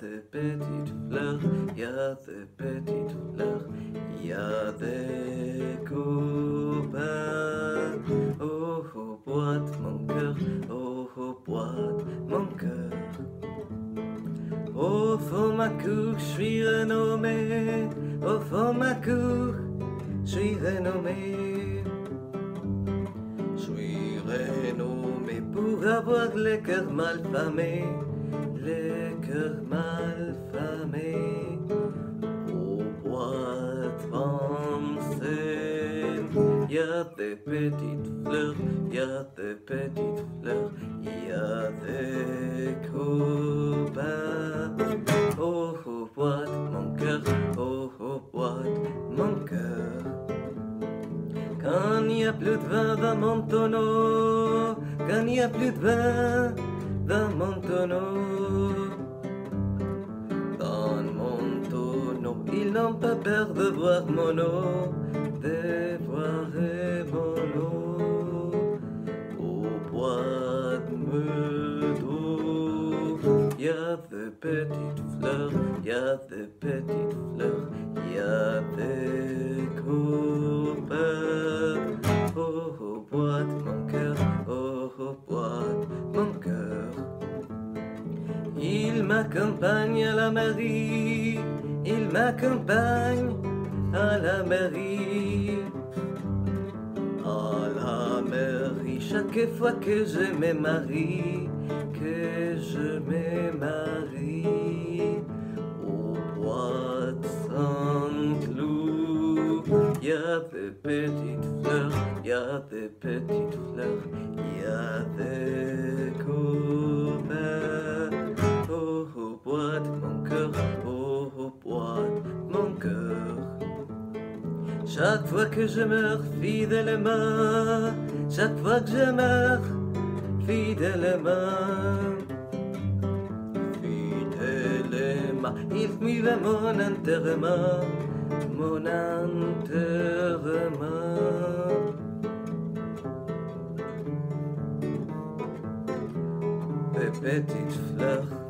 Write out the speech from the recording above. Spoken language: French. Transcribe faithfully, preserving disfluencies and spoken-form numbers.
des petites fleurs, y a des petites fleurs, y a des copains. Oh, oh, boite mon cœur, oh, oh, boite mon cœur. Au fond ma cour, je suis renommé, au fond ma cour, je suis renommé. Je suis renommé pour avoir les cœurs mal famés, les cœurs mal famés. Au bois de Vincennes, y a des petites fleurs, y a des petites fleurs, y a des copains. Oh, oh, boîte mon cœur, oh, oh, boîte mon cœur. Quand il n'y a plus de vin dans mon tonneau, quand il n'y a plus de vin dans mon tonneau, dans mon tonneau, ils n'ont pas peur de voir mon eau, de voir mon eau. Au bois de Meudon, y a des petites fleurs, y a des petites fleurs, y a des copains. Oh, oh, bois de mon cœur, oh, oh, bois de mon cœur. Il m'accompagne à la mairie, il m'accompagne à la mairie. À la mairie, chaque fois que je me marie, que je me marie. Au bois de Saint-Cloud, y a des petites fleurs, y a des petites fleurs, y a des copains. Oh, oh, bois de mon cœur, oh, oh, bois de mon cœur. Chaque fois que je meurs fidèlement, chaque fois que je meurs fidèlement, fidèlement, il m'y mon enterrement, mon enterrement. Des petites fleurs.